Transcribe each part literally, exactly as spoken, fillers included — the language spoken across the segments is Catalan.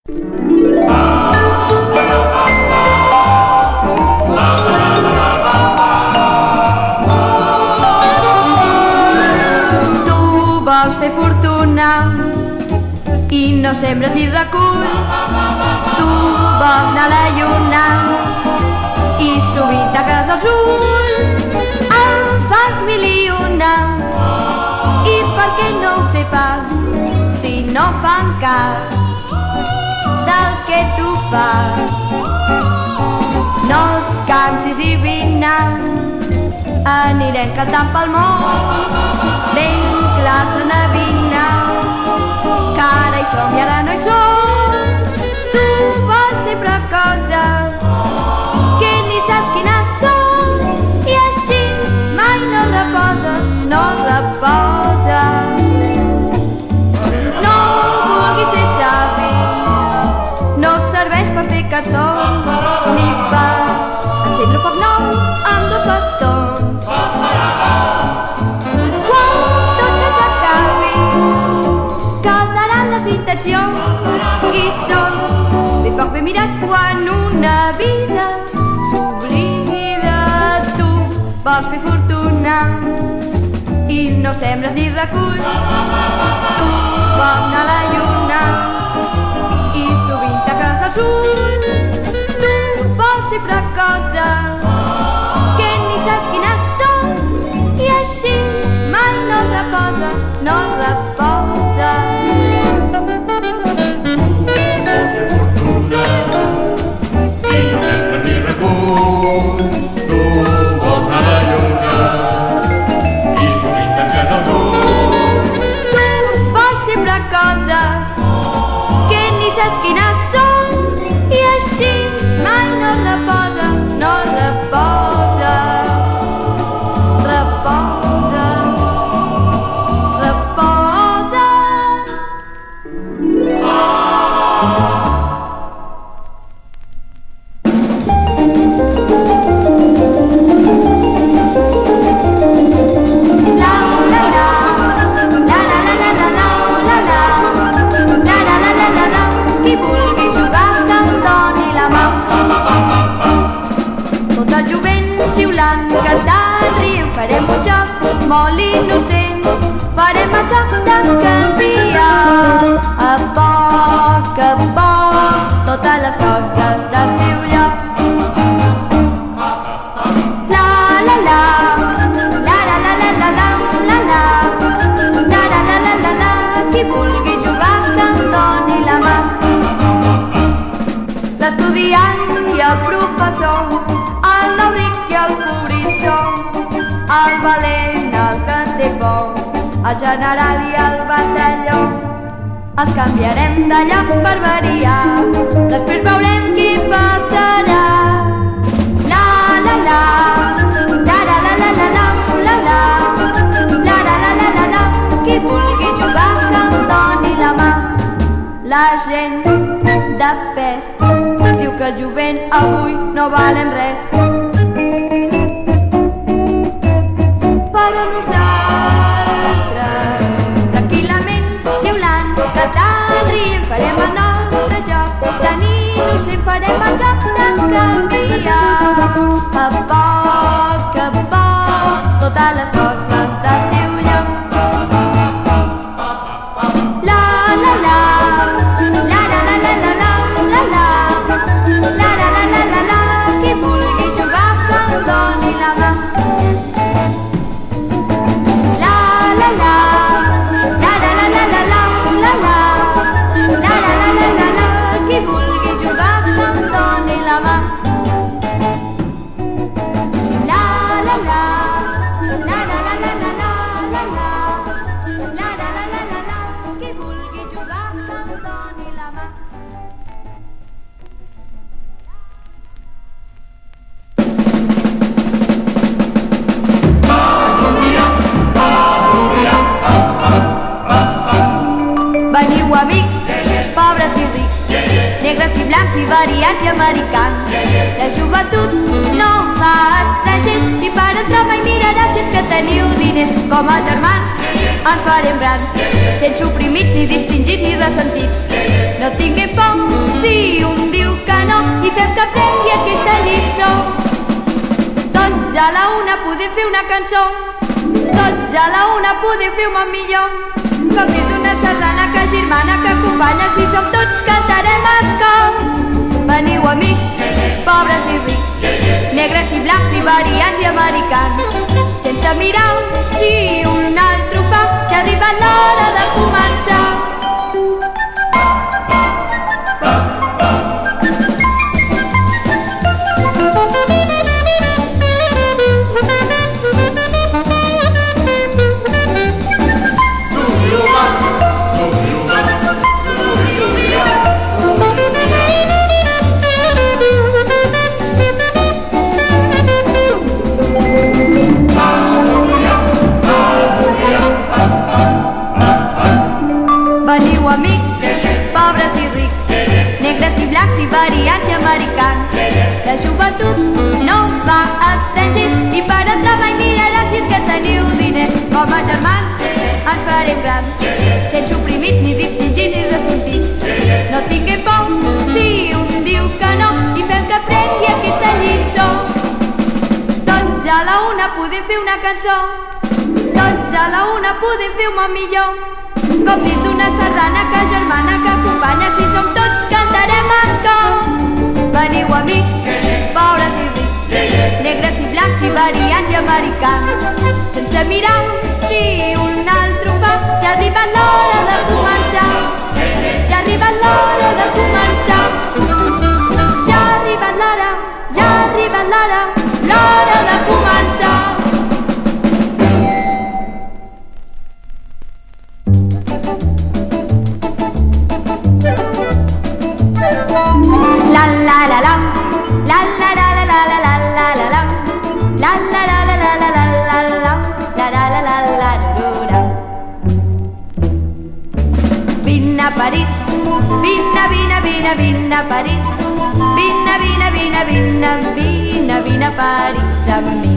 Vols fer fortuna i no sembres ni reculls. Tu vols anar a la lluna i sovint taques els ulls. En fas mil i una i per què no ho sé pas si no fan cas del que tu fas. No et cansis i vine, anirem cantant pel món. Ben clar s'endevina que ara hi som i ara no hi som. Tu vols sempre coses que ni saps quines són i així mai no reposes, no reposes. No vulguis ser savi, no serveix per fer cançons ni per encendre foc nou amb dos bastons. Intencions i són ben poc ben mirat quan una vida s'oblida. Tu vols fer fortuna i no sembres ni reculls. Tu vols anar a la lluna i sovint taques els ulls. Tu vols sempre coses que ni saps quines són i així mai no reposes, no reposes. Quines són i així mai no reposes, no reposes, reposes, reposes. Cantant, rient, farem un joc molt innocent. Farem el joc de canviar a poc a poc totes les coses del seu lloc. La la la, la la la la la la la la, la la la la la la. Qui vulgui jugar que em doni la mà. L'estudiant i el professor, el nou ric i el pobrissó, el valent, el que en té por, el general i el batalló. Els canviarem de lloc per variar, després veurem qui passarà. La la la, la la la la la la la, la la la la la la. Qui vulgui jugar que em doni la mà. La gent de pes diu que el jovent avui no valen res, però nosaltres tranquil·lament, xiulant, cantant, rient, farem el nostre joc. Tan innocent farem el joc de canviar a poc a poc totes les coses del seu lloc. La la la, la la la la la la la la, la la la la la la. Qui vulgui jugar que em doni la mà. La la la, la la la la la la la la, la la la la la la. Qui vulgui jugar que em doni la mà. La la la, la la la la la la la la, la la la la la la. Qui vulgui jugar que em doni la mà. Veniu amics, pobres i rics, negres i blancs i variats i americans. La joventut no fa estrangers i per entrar mai miraràs si és que teniu diners. Com a germans ens farem grans, sense oprimits ni distingits ni ressentits. No tinguem por si un diu que no i fem que aprengui aquesta lliçó. Tots a la una podem fer una cançó, tots a la una podem fer un món millor. Com és una sardana que germana que acompanya, si som tots cantarem a cor. Veniu amics, pobres i rics, negres i blancs, iberians i americans, sense mirar si un altre ho fa, ja ha arribat l'hora de començar. Veniu amics, pobres i rics, negres i blancs, iberians i americans. La joventut no va a estrangers i per entrar mai mirarà si és que teniu diners. Com a germans ens farem grans, sense oprimits ni distingits ni ressentits. No tinguem por si un diu que no i fem que aprengui aquesta lliçó. Tots a la una podem fer una cançó, tots a la una podem fer un món millor. Com dins d'una sardana que germana que acompanya, si som tots cantarem en cor. Veniu amics, pobres i rics, negres i blancs, iberians i americans, sense mirar si un altre ho fa, ja ha arribat l'hora de començar. Ja ha arribat l'hora de començar. Ja ha arribat l'hora, ja ha arribat l'hora, l'hora de començar. La la la la, la la la la la la la la la, la la la la la la la la la, la la la la la la. Vine a París, vine, vine, vine, vine a París, vine, vine, vine, vine, vine, vine a París amb mi.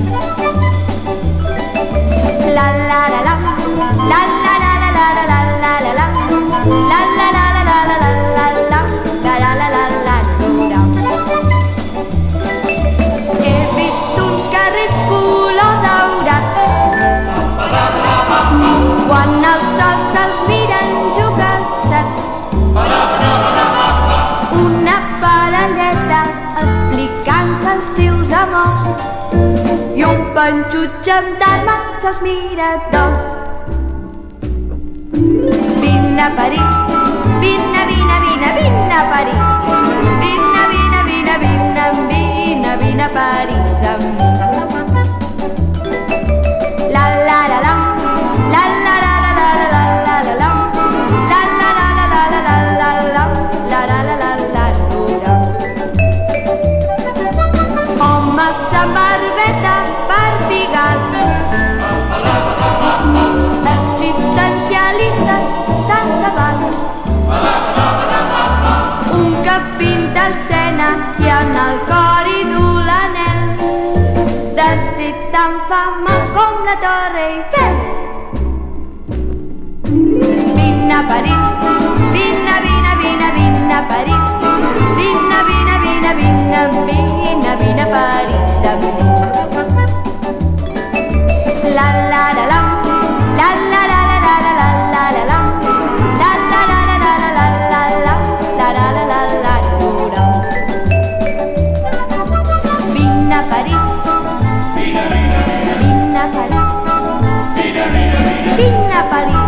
La la la la, la la la la la la la la la, la la la la la la la la la, la la la la la. He vist uns carrers color daurat, quan el sol se'ls mira enjogassat. Una parelleta explicant els seus amors i un panxut gendarme se'ls mira dos. Vine a París, vine, vine, vine, vine a París, vine, vine, vine, vine, vine, vine a París amb mi. La la la la, la la la la la la la la la, la la la la la la la la la, la la la la la la. Homes amb barbeta per Pigalle, existencialistes sense val, un que pinta escena i en el cor hi du l'anel de ser tan famós com la Torre Eiffel. Vine a París, vine, vine, vine, vine a París, vine, vine, vine, vine, vine, vine a París amb mi. La la la la, la la la la la la la la la, la la la la la la la la, la la la la la la. Vine a París, vine a París, vine a París.